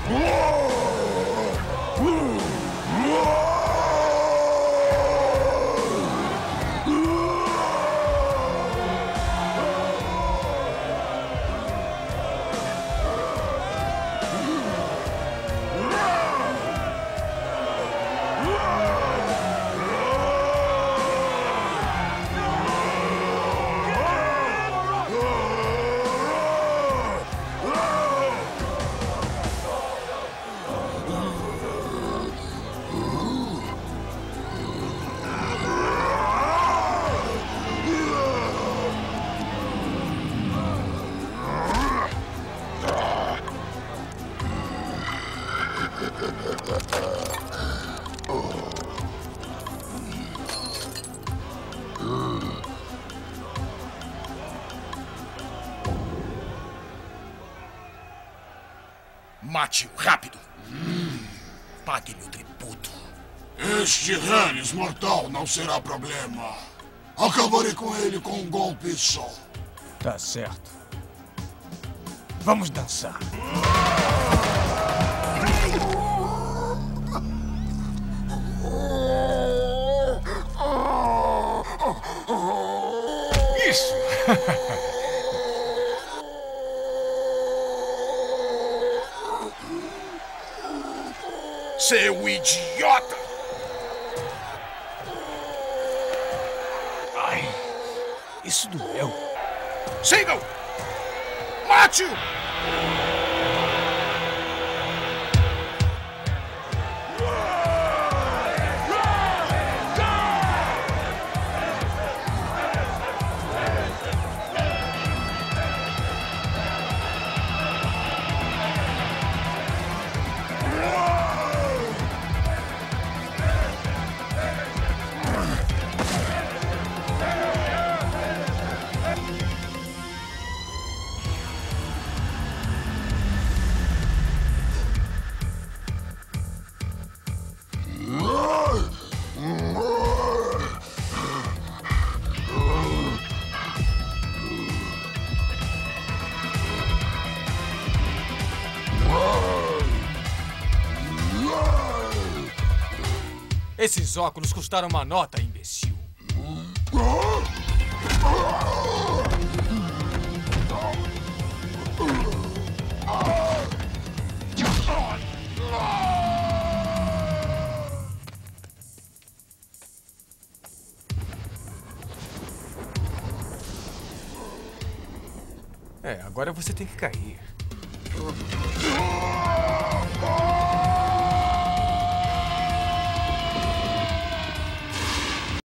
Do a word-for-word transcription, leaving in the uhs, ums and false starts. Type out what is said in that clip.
Mate-o, rápido! Hum. Pague-lhe o tributo. Este Renes mortal não será problema. Acabarei com ele com um golpe só. Tá certo. Vamos dançar. Isso! Seu idiota! Ai, isso doeu. Sigam! Mate-o! Esses óculos custaram uma nota, imbecil. É, agora você tem que cair.